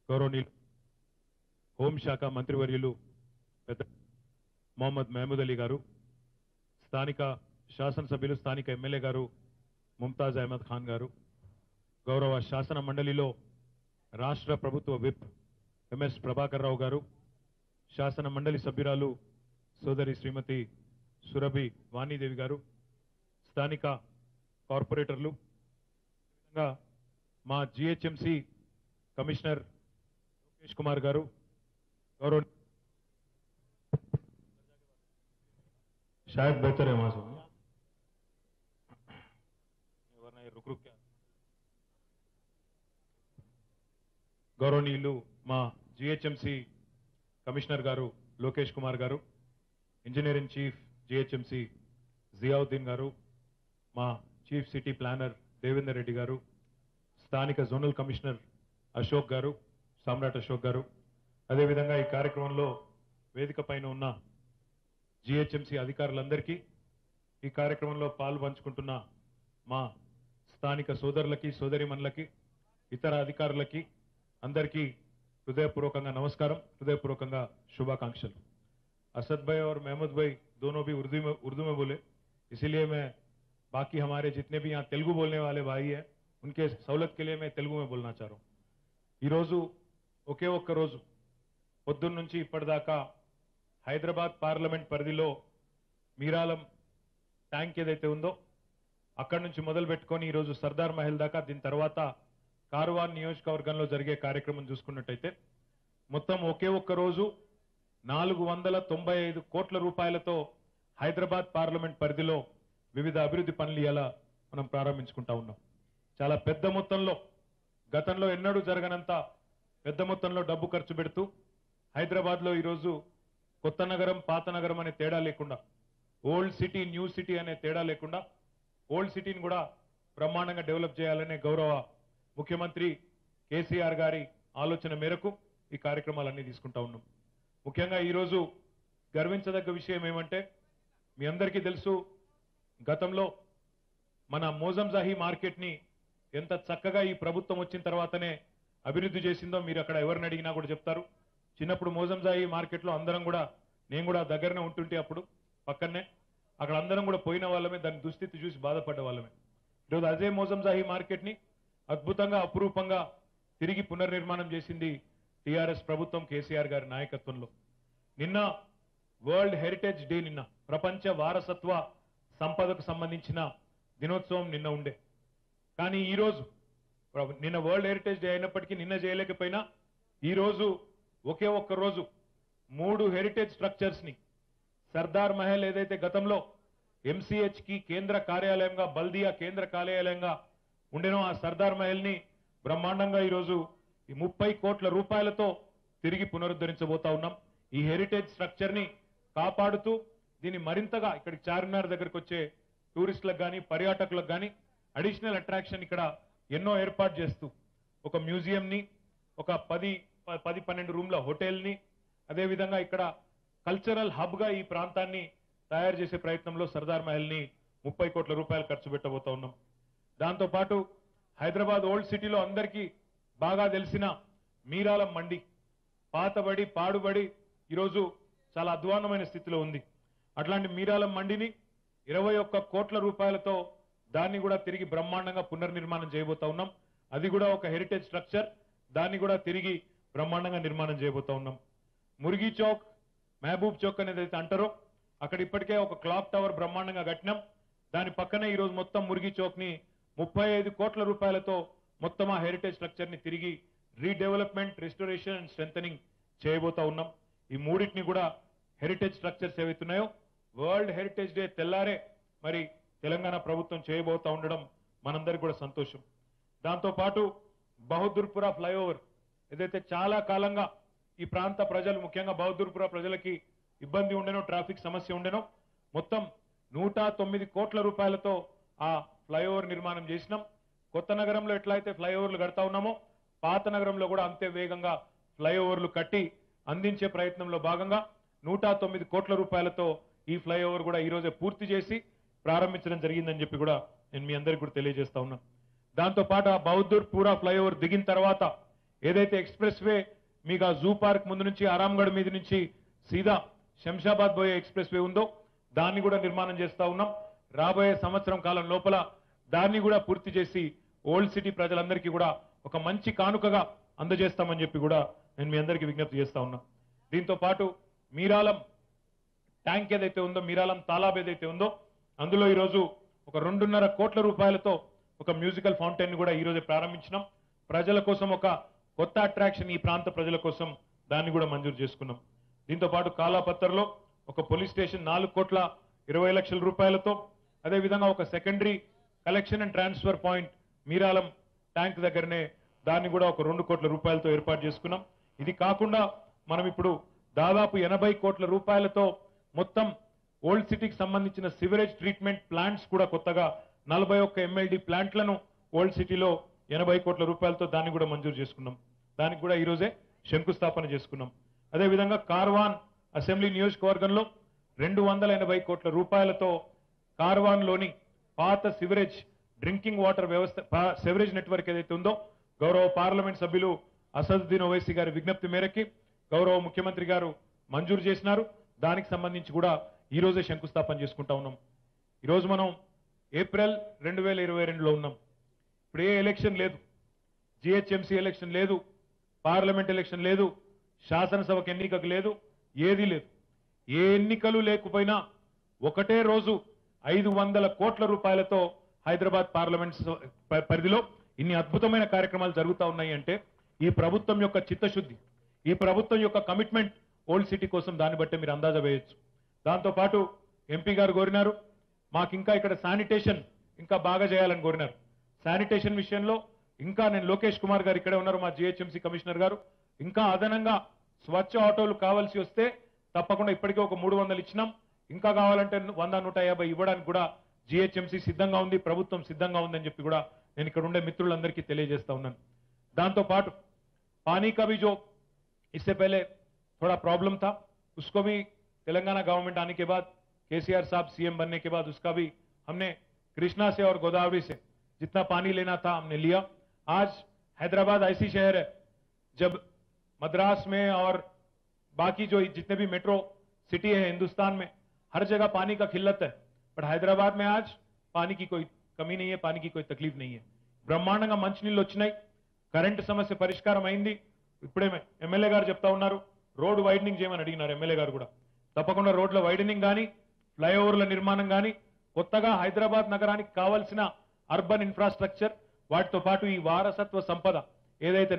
గౌరవనీయులు హోంశాఖ మంత్రివర్యులు పెద్ద మొహమ్మద్ మహమూద్ అలీ గారు, స్థానిక శాసనసభ్యులు స్థానిక ఎమ్మెల్యే గారు ముంతాజ్ అహ్మద్ ఖాన్ గారు, గౌరవ శాసన మండలిలో రాష్ట్ర ప్రభుత్వ విప్ ఎంఎస్ ప్రభాకర్ రావు గారు, శాసన మండలి సభ్యురాలు సోదరి శ్రీమతి సురభి వాణీదేవి గారు, స్థానిక కార్పొరేటర్లు, మా జిహెచ్ఎంసి కమిషనర్ లోకేష్ కుమార్ గారు, गौरव शायद बेहतर है वहां से वरना ये रुक रुक क्या गौरवनीयुलु मा GHMC commissioner garu Lokesh Kumar garu, engineering chief GHMC Ziauddin garu, मा chief city planner Devendra Reddy garu, स्थानिक जोनल कमिश्नर अशोक गारू, साम्राट अशोक गारू, అదే విధంగా ఈ కార్యక్రమంలో వేదిక పైన ఉన్న జిహెచ్ఎంసి అధికారులందరికీ, ఈ కార్యక్రమంలో పాల్పంచుకుంటున్న మా స్థానిక సోదరులకి సోదరిమణులకి ఇతర అధికారులకి అందరికీ హృదయపూర్వకంగా నమస్కారం, హృదయపూర్వకంగా शुभाकांक्षలు। असद भाई और महमूद भाई दोनों भी उर्दू में बोले, इसीलिए मैं बाकी हमारे जितने भी यहाँ तेलुगु बोलने वाले भाई हैं उनके सहूलत के लिए मैं तेलुगु में बोलना चाह रहा हूँ। ఈ రోజు ఒకే ఒక్క రోజు పొద్దున్న నుంచి ఇప్పటిదాకా హైదరాబాద్ పార్లమెంట్ పరిధిలో మీరాలం ట్యాంక్ ఏదైతే ఉందో అక్కడి నుంచి మొదలు పెట్టుకొని ఈ రోజు సర్దార్ మహల్ దాకా, దీని తర్వాత కార్వాన్ నియోజకవర్గంలో జరిగే కార్యక్రమం చూసుకున్నట్టయితే మొత్తం ఒకే ఒక్క రోజు 495 కోట్ల రూపాయలతో హైదరాబాద్ పార్లమెంట్ పరిధిలో వివిధ అభివృద్ధి పనులు ఇలా మనం ప్రారంభించుకుంటా ఉన్నాం। చాలా పెద్ద మొత్తంలో, గతంలో ఎన్నడూ జరగనంత పెద్ద మొత్తంలో డబ్బు ఖర్చు పెడుతూ హైదరాబాద్ లో ఈ రోజు కొత్త నగరం పాత నగరం అనే తేడా లేకుండా, ఓల్డ్ సిటీ న్యూ సిటీ అనే తేడా లేకుండా ఓల్డ్ సిటీని కూడా బ్రహ్మాండంగా డెవలప్ చేయాలనే గౌరవ ముఖ్యమంత్రి కేసీఆర్ గారి ఆలోచన మేరకు ఈ కార్యక్రమాలన్నీ తీసుకుంటా ఉన్నాం। ముఖ్యంగా ఈ రోజు గర్వించదగ్గ విషయం ఏమంటే, మీ అందరికీ తెలుసు గతంలో మన మోజంజాహి మార్కెట్ ని ఎంత చక్కగా ఈ ప్రభుత్వం వచ్చిన తర్వాతనే అభివృద్ధి చేసిందో మీరు అక్కడ ఎవరిని అడిగినా కూడా చెప్తారు। చిన్నప్పుడు మోజంజాహి మార్కెట్ లో అందరం కూడా, నేను కూడా దగ్గరనే ఉంటుంటే అప్పుడు పక్కనే, అక్కడ అందరం కూడా పోయిన వాళ్ళమే, దాని దుస్థితి చూసి బాధపడ్డ వాళ్ళమే। ఈరోజు అదే మోజంజాహి మార్కెట్ ని అద్భుతంగా అపురూపంగా తిరిగి పునర్నిర్మాణం చేసింది టీఆర్ఎస్ ప్రభుత్వం కేసీఆర్ గారి నాయకత్వంలో। నిన్న వరల్డ్ హెరిటేజ్ డే, నిన్న ప్రపంచ వారసత్వ సంపదకు సంబంధించిన దినోత్సవం నిన్న ఉండే, కానీ ఈ రోజు నిన్న వరల్డ్ హెరిటేజ్ డే అయినప్పటికీ నిన్న చేయలేకపోయినా ఈ రోజు ఒకే ఒక్క రోజు 3 హెరిటేజ్ స్ట్రక్చర్స్ ని, సర్దార్ మహల్ ఏదైతే గతంలో ఎంసీహెచ్ కి కేంద్ర కార్యాలయంగా, బల్దియా కేంద్ర కార్యాలయంగా ఉండేనో ఆ సర్దార్ మహల్ ని బ్రహ్మాండంగా ఈ రోజు 30 కోట్ల రూపాయలతో తిరిగి పునరుద్ధరించబోతా ఉన్నాం। ఈ హెరిటేజ్ స్ట్రక్చర్ ని కాపాడుతూ దీన్ని మరింతగా ఇక్కడికి చార్మినార్ దగ్గరికి వచ్చే టూరిస్టులకు కానీ పర్యాటకులకు కానీ అడిషనల్ అట్రాక్షన్ ఇక్కడ ఎన్నో ఏర్పాటు చేస్తూ ఒక మ్యూజియం ని, ఒక 10-12 రూమ్ల హోటల్ ని, అదే విధంగా ఇక్కడ కల్చరల్ హబ్ గా ఈ ప్రాంతాన్ని తయారు చేసే ప్రయత్నంలో సర్దార్ మహల్ ని 30 కోట్ల రూపాయలు ఖర్చు పెట్టబోతా ఉన్నాం। దాంతో పాటు హైదరాబాద్ ఓల్డ్ సిటీలో అందరికీ బాగా తెలిసిన మీరాలం మండి పాతబడి పాడుబడి ఈరోజు చాలా అధ్వాన్నమైన స్థితిలో ఉంది। అట్లాంటి మీరాలం మండిని 21 కోట్ల రూపాయలతో దాన్ని కూడా తిరిగి బ్రహ్మాండంగా పునర్నిర్మాణం చేయబోతా ఉన్నాం। అది కూడా ఒక హెరిటేజ్ స్ట్రక్చర్, దాన్ని కూడా తిరిగి బ్రహ్మాండంగా నిర్మాణం చేయబోతా ఉన్నాం। మురిగి చౌక్, మహబూబ్ చౌక్ అనేది అయితే అంటారో అక్కడ ఇప్పటికే ఒక క్లాక్ టవర్ బ్రహ్మాండంగా కట్టినాం। దాని పక్కనే ఈరోజు మొత్తం మురిగి చౌక్ ని 35 కోట్ల రూపాయలతో మొత్తం ఆ హెరిటేజ్ స్ట్రక్చర్ ని తిరిగి రీడెవలప్మెంట్, రెస్టోరేషన్ అండ్ స్ట్రెంథనింగ్ చేయబోతా ఉన్నాం। ఈ మూడింటిని కూడా హెరిటేజ్ స్ట్రక్చర్స్ ఏవైతున్నాయో వరల్డ్ హెరిటేజ్ డే తెల్లారే మరి తెలంగాణ ప్రభుత్వం చేయబోతా ఉండడం మనందరికీ కూడా సంతోషం। దాంతో పాటు బహదూర్పుర ఫ్లైఓవర్ ఏదైతే చాలా కాలంగా ఈ ప్రాంత ప్రజలు, ముఖ్యంగా బహదూర్పుర ప్రజలకి ఇబ్బంది ఉండేనో, ట్రాఫిక్ సమస్య ఉండేనో, మొత్తం 109 కోట్ల రూపాయలతో ఆ ఫ్లైఓవర్ నిర్మాణం చేసినాం। కొత్త నగరంలో ఎట్లయితే ఫ్లైఓవర్లు కడతా ఉన్నామో పాత నగరంలో కూడా అంతే వేగంగా ఫ్లైఓవర్లు కట్టి అందించే ప్రయత్నంలో భాగంగా 109 కోట్ల రూపాయలతో ఈ ఫ్లైఓవర్ కూడా ఈ రోజే పూర్తి చేసి ప్రారంభించడం జరిగిందని చెప్పి కూడా నేను మీ అందరికీ కూడా తెలియజేస్తా ఉన్నాను। దాంతో పాటు ఆ బహదూర్పుర ఫ్లైఓవర్ దిగిన తర్వాత ఏదైతే ఎక్స్ప్రెస్ వే మీకు ఆ జూ పార్క్ ముందు నుంచి ఆరాంగఢ్ మీద నుంచి సీదా శంషాబాద్ పోయే ఎక్స్ప్రెస్ వే ఉందో దాన్ని కూడా నిర్మాణం చేస్తా ఉన్నాం. రాబోయే సంవత్సరం కాలం లోపల దాన్ని కూడా పూర్తి చేసి ఓల్డ్ సిటీ ప్రజలందరికీ కూడా ఒక మంచి కానుకగా అందజేస్తామని చెప్పి కూడా నేను మీ అందరికీ విజ్ఞప్తి చేస్తా ఉన్నా. దీంతో పాటు మీరాలం ట్యాంక్ ఏదైతే ఉందో, మీరాలం తాలాబ్ ఏదైతే ఉందో, అందులో ఈరోజు ఒక 2.5 కోట్ల రూపాయలతో ఒక మ్యూజికల్ ఫౌంటైన్ కూడా ఈ రోజే ప్రారంభించినాం. ప్రజల కోసం ఒక కొత్త అట్రాక్షన్, ఈ ప్రాంత ప్రజల కోసం దాన్ని కూడా మంజూరు చేసుకున్నాం. దీంతో పాటు కాలాపత్తర్లో ఒక పోలీస్ స్టేషన్ 4,20,00,000 రూపాయలతో, అదేవిధంగా ఒక secondary collection and transfer point Miralam tank దగ్గరనే దాన్ని కూడా ఒక 2 కోట్ల రూపాయలతో ఏర్పాటు చేసుకున్నాం. ఇది కాకుండా మనం ఇప్పుడు దాదాపు 80 కోట్ల రూపాయలతో మొత్తం ఓల్డ్ సిటీకి సంబంధించిన సివరేజ్ ట్రీట్మెంట్ ప్లాంట్స్ కూడా కొత్తగా 41 MLD ప్లాంట్లను ఓల్డ్ సిటీలో 80 కోట్ల రూపాయలతో దాన్ని కూడా మంజూరు చేసుకున్నాం. దానికి కూడా ఈ రోజే శంకుస్థాపన చేసుకున్నాం. అదేవిధంగా కార్వాన్ అసెంబ్లీ నియోజకవర్గంలో 280 కోట్ల రూపాయలతో కార్వాన్లోని పాత సివరేజ్ డ్రింకింగ్ వాటర్ వ్యవస్థ సివరేజ్ నెట్వర్క్ ఏదైతే ఉందో, గౌరవ పార్లమెంట్ సభ్యులు అసదుద్దీన్ ఓవైసీ గారి విజ్ఞప్తి మేరకి గౌరవ ముఖ్యమంత్రి గారు మంజూరు చేసినారు. దానికి సంబంధించి కూడా ఈ రోజే శంకుస్థాపన చేసుకుంటా ఉన్నాం. ఈరోజు మనం ఏప్రిల్ 2022లో ఉన్నాం. ఇప్పుడు ఏ ఎలక్షన్ లేదు, జిహెచ్ఎంసీ ఎలక్షన్ లేదు, పార్లమెంట్ ఎలక్షన్ లేదు, శాసనసభకు ఎన్నికకు లేదు, ఏది లేదు. ఏ ఎన్నికలు లేకపోయినా ఒకటే రోజు 500 కోట్ల రూపాయలతో హైదరాబాద్ పార్లమెంట్ పరిధిలో ఇన్ని అద్భుతమైన కార్యక్రమాలు జరుగుతూ ఉన్నాయి అంటే ఈ ప్రభుత్వం యొక్క చిత్తశుద్ధి, ఈ ప్రభుత్వం యొక్క కమిట్మెంట్ ఓల్డ్ సిటీ కోసం దాన్ని బట్టే మీరు అందాజ వేయొచ్చు. దాంతో పాటు ఎంపీ గారు కోరినారు, మాకు ఇంకా ఇక్కడ శానిటేషన్ ఇంకా బాగా చేయాలని కోరినారు. శానిటేషన్ విషయంలో ఇంకా నేను లోకేష్ కుమార్ గారు ఇక్కడే ఉన్నారు, మా జిహెచ్ఎంసీ కమిషనర్ గారు, ఇంకా అదనంగా స్వచ్ఛ ఆటోలు కావాల్సి వస్తే తప్పకుండా ఇప్పటికే ఒక 300 ఇచ్చినాం. ఇంకా కావాలంటే 100-150 ఇవ్వడానికి కూడా జిహెచ్ఎంసీ సిద్ధంగా ఉంది, ప్రభుత్వం సిద్ధంగా ఉందని చెప్పి కూడా నేను ఇక్కడ ఉండే మిత్రులందరికీ తెలియజేస్తా ఉన్నాను. దాంతో పాటు पानी का भी जो इससे पहले थोड़ा प्रॉब्लम था, उसको भी तेलंगाना गवर्नमेंट आने के बाद, केसीआर साहब सीएम बनने के बाद उसका भी हमने कृष्णा से और गोदावरी से जितना पानी लेना था हमने लिया. आज हैदराबाद ऐसी शहर है, जब मद्रास में और बाकी जो जितने भी मेट्रो सिटी है हिंदुस्तान में हर जगह पानी का किल्लत है, बट हैदराबाद में आज पानी की कोई कमी नहीं है, पानी की कोई तकलीफ नहीं है. బ్రహ్మాండంగా మంచినీళ్ళు వచ్చినాయి, కరెంటు సమస్య పరిష్కారం అయింది. ఇప్పుడే ఎమ్మెల్యే గారు చెప్తా ఉన్నారు, రోడ్ వైడనింగ్ చేయమని అడిగినారు ఎమ్మెల్యే గారు కూడా. తప్పకుండా రోడ్ల వైడనింగ్ కానీ, ఫ్లైఓవర్ల నిర్మాణం కానీ, కొత్తగా హైదరాబాద్ నగరానికి కావాల్సిన అర్బన్ ఇన్ఫ్రాస్ట్రక్చర్, వాటితో పాటు ఈ వారసత్వ సంపద ఏదైతే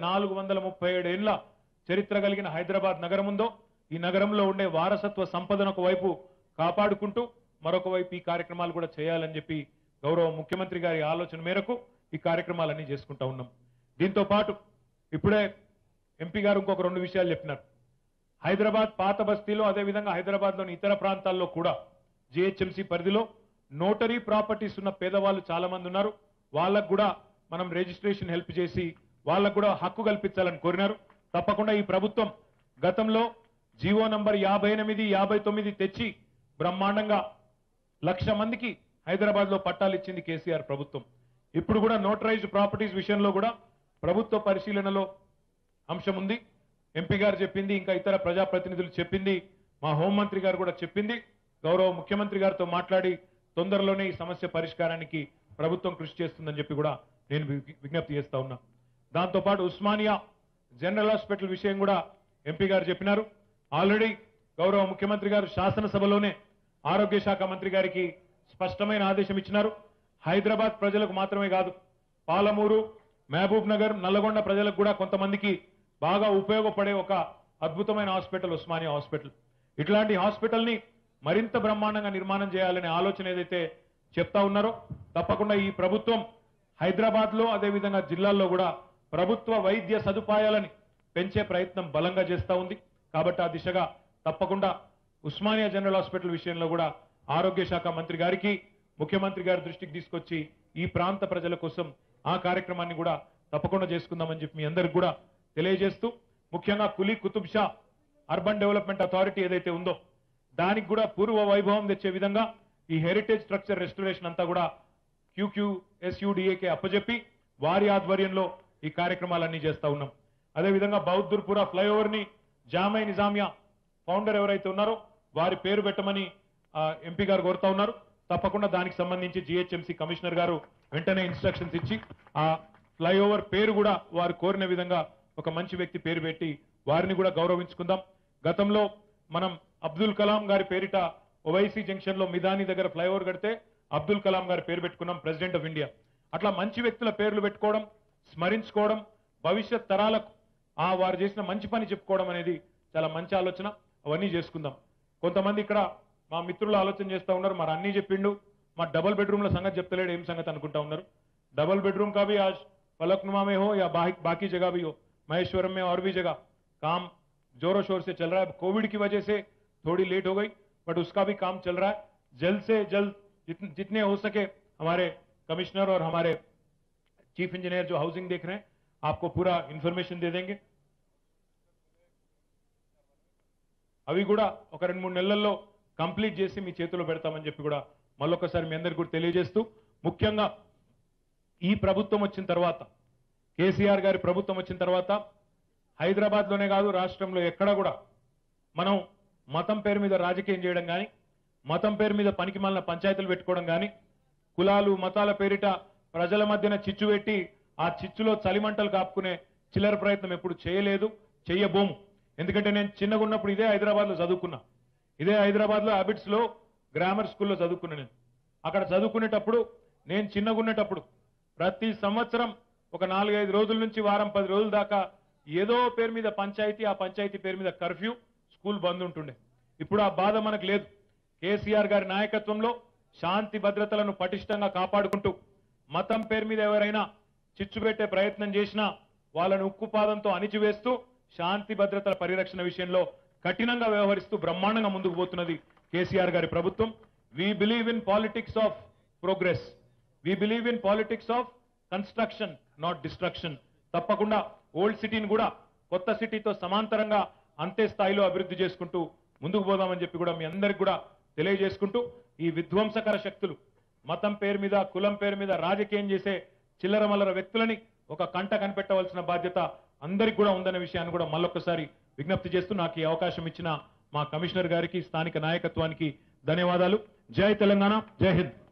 437 ఏళ్ల చరిత్ర కలిగిన హైదరాబాద్ నగరం ఉందో, ఈ నగరంలో ఉండే వారసత్వ సంపదను ఒకవైపు కాపాడుకుంటూ మరొక వైపు ఈ కార్యక్రమాలు కూడా చేయాలని చెప్పి గౌరవ ముఖ్యమంత్రి గారి ఆలోచన మేరకు ఈ కార్యక్రమాలన్నీ చేసుకుంటా ఉన్నాం. దీంతో పాటు ఇప్పుడే ఎంపీ గారు ఇంకొక 2 విషయాలు చెప్పినారు. హైదరాబాద్ పాత బస్తీలో, అదేవిధంగా హైదరాబాద్లోని ఇతర ప్రాంతాల్లో కూడా జిహెచ్ఎంసీ పరిధిలో నోటరీ ప్రాపర్టీస్ ఉన్న పేదవాళ్ళు చాలా మంది ఉన్నారు. వాళ్ళకు కూడా మనం రిజిస్ట్రేషన్ హెల్ప్ చేసి వాళ్ళకు కూడా హక్కు కల్పించాలని కోరినారు. తప్పకుండా ఈ ప్రభుత్వం గతంలో జీవో నంబర్ 58, 59 తెచ్చి బ్రహ్మాండంగా 1,00,000 మందికి హైదరాబాద్ లో పట్టాలు ఇచ్చింది కేసీఆర్ ప్రభుత్వం. ఇప్పుడు కూడా నోటరైజ్డ్ ప్రాపర్టీస్ విషయంలో కూడా ప్రభుత్వ పరిశీలనలో అంశం ఉంది. ఎంపీ గారు చెప్పింది, ఇంకా ఇతర ప్రజాప్రతినిధులు చెప్పింది, మా హోంమంత్రి గారు కూడా చెప్పింది. గౌరవ ముఖ్యమంత్రి గారితో మాట్లాడి తొందరలోనే ఈ సమస్య పరిష్కారానికి ప్రభుత్వం కృషి చేస్తుందని చెప్పి కూడా నేను విజ్ఞప్తి చేస్తా ఉన్నా. దాంతో పాటు ఉస్మానియా జనరల్ హాస్పిటల్ విషయం కూడా ఎంపీ గారు చెప్పినారు. ఆల్రెడీ గౌరవ ముఖ్యమంత్రి గారు శాసనసభలోనే ఆరోగ్య శాఖ మంత్రి గారికి స్పష్టమైన ఆదేశం ఇచ్చినారు. హైదరాబాద్ ప్రజలకు మాత్రమే కాదు, పాలమూరు, మహబూబ్ నగర్, నల్లగొండ ప్రజలకు కూడా కొంతమందికి బాగా ఉపయోగపడే ఒక అద్భుతమైన హాస్పిటల్ ఉస్మానియా హాస్పిటల్. ఇట్లాంటి హాస్పిటల్ ని మరింత బ్రహ్మాండంగా నిర్మాణం చేయాలనే ఆలోచన ఏదైతే చెప్తా ఉన్నారో, తప్పకుండా ఈ ప్రభుత్వం హైదరాబాద్ లో అదేవిధంగా జిల్లాల్లో కూడా ప్రభుత్వ వైద్య సదుపాయాలని పెంచే ప్రయత్నం బలంగా చేస్తా ఉంది. కాబట్టి ఆ దిశగా తప్పకుండా ఉస్మానియా జనరల్ హాస్పిటల్ విషయంలో కూడా ఆరోగ్య శాఖ మంత్రి గారికి, ముఖ్యమంత్రి గారి దృష్టికి తీసుకొచ్చి ఈ ప్రాంత ప్రజల కోసం ఆ కార్యక్రమాన్ని కూడా తప్పకుండా చేసుకుందామని చెప్పి మీ అందరికి కూడా తెలియజేస్తూ, ముఖ్యంగా Quli Qutub Shah urban development authority ఏదైతే ఉందో దానికి కూడా పూర్వ వైభవం తెచ్చే విధంగా ఈ హెరిటేజ్ స్ట్రక్చర్ రెస్టరేషన్ అంతా కూడా QQSUDAకి అప్పజెప్పి వారి ఆధ్వర్యంలో ఈ కార్యక్రమాలన్నీ చేస్తా ఉన్నాం. అదేవిధంగా బౌద్ధుర్పుర ఫ్లైఓవర్ ని జామై నిజామియా ఫౌండర్ ఎవరైతే ఉన్నారో వారి పేరు పెట్టమని ఎంపీ గారు కోరుతా ఉన్నారు. తప్పకుండా దానికి సంబంధించి జిహెచ్ఎంసీ కమిషనర్ గారు వెంటనే ఇన్స్ట్రక్షన్స్ ఇచ్చి ఆ ఫ్లైఓవర్ పేరు కూడా వారు కోరిన విధంగా ఒక మంచి వ్యక్తి పేరు పెట్టి వారిని కూడా గౌరవించుకుందాం. గతంలో మనం అబ్దుల్ కలాం గారి పేరిట ఓవైసీ జంక్షన్ లో మిదాని దగ్గర ఫ్లైఓవర్ కడితే అబ్దుల్ కలాం గారి పేరు పెట్టుకున్నాం, ప్రెసిడెంట్ ఆఫ్ ఇండియా. అట్లా మంచి వ్యక్తుల పేర్లు పెట్టుకోవడం, స్మరించుకోవడం, భవిష్యత్ తరాలకు వారు చేసిన మంచి పని చెప్పుకోవడం అనేది చాలా మంచి ఆలోచన. అవన్నీ చేసుకుందాం. కొంతమంది ఇక్కడ మా మిత్రులు ఆలోచన చేస్తా ఉన్నారు, మరి అన్నీ చెప్పిండు, మా డబుల్ బెడ్రూమ్ల సంగతి చెప్తలేడు, ఏం సంగతి అనుకుంటా ఉన్నారు. डबल बेडरूम का भी आज फलकनुमा में हो या बाकी जगह भी हो, महेश्वरम में और भी जगह काम जोरों शोर से चल रहा है. कोविड की वजह से थोड़ी लेट हो गई, बट उसका भी काम चल रहा है. जल्द से जल्द जितने हो सके हमारे कमिश्नर और हमारे चीफ इंजीनियर जो हाउसिंग देख रहे हैं आपको पूरा इंफॉर्मेशन दे देंगे. అవి కూడా ఒక 2-3 నెలల్లో కంప్లీట్ చేసి మీ చేతిలో పెడతామని చెప్పి కూడా మళ్ళొకసారి మీ అందరికీ కూడా తెలియజేస్తూ, ముఖ్యంగా ఈ ప్రభుత్వం వచ్చిన తర్వాత, కేసీఆర్ గారి ప్రభుత్వం వచ్చిన తర్వాత హైదరాబాద్ లోనే కాదు రాష్ట్రంలో ఎక్కడ కూడా మనం మతం పేరు మీద రాజకీయం చేయడం కానీ, మతం పేరు మీద పనికిమాలిన పంచాయతీలు పెట్టుకోవడం కానీ, కులాలు మతాల పేరిట ప్రజల మధ్యన చిచ్చు పెట్టి ఆ చిచ్చులో చలిమంటలు కాపుకునే చిల్లర ప్రయత్నం ఎప్పుడు చేయలేదు, చెయ్యబోము. ఎందుకంటే నేను చిన్నగా ఉన్నప్పుడు ఇదే హైదరాబాద్లో చదువుకున్నా, ఇదే హైదరాబాద్లో హ్యాబిట్స్ లో గ్రామర్ స్కూల్లో చదువుకున్నా. నేను అక్కడ చదువుకునేటప్పుడు, నేను చిన్నగా ఉన్నటప్పుడు ప్రతి సంవత్సరం ఒక 4-5 రోజుల నుంచి వారం 10 రోజుల దాకా ఏదో పేరు మీద పంచాయతీ, ఆ పంచాయతీ పేరు మీద కర్ఫ్యూ, స్కూల్ బంద్ ఉంటుండే. ఇప్పుడు ఆ బాధ మనకు లేదు. కేసీఆర్ గారి నాయకత్వంలో శాంతి భద్రతలను పటిష్టంగా కాపాడుకుంటూ, మతం పేరు మీద ఎవరైనా చిచ్చు పెట్టే ప్రయత్నం చేసినా వాళ్ళను ఉక్కుపాదంతో అణిచివేస్తూ, శాంతి భద్రతల పరిరక్షణ విషయంలో కఠినంగా వ్యవహరిస్తూ బ్రహ్మాండంగా ముందుకు పోతున్నది కేసీఆర్ గారి ప్రభుత్వం. We believe in politics of progress, we believe in politics of construction, not destruction. తప్పకుండా ఓల్డ్ సిటీని కూడా కొత్త సిటీతో సమాంతరంగా అంతే స్థాయిలో అభివృద్ధి చేసుకుంటూ ముందుకు పోదామని చెప్పి కూడా మీ అందరికి కూడా తెలియజేసుకుంటూ, ఈ విధ్వంసకర శక్తులు మతం పేరు మీద, కులం పేరు మీద రాజకీయం చేసే చిల్లర మల్లర వ్యక్తులని ఒక కంట కనిపెట్టవలసిన బాధ్యత అందరికి కూడా ఉందనే విషయాన్ని కూడా మళ్ళొక్కసారి విజ్ఞప్తి చేస్తూ, నాకు ఈ అవకాశం ఇచ్చిన మా కమిషనర్ గారికి, స్థానిక నాయకత్వానికి ధన్యవాదాలు. జై తెలంగాణ, జై హింద్.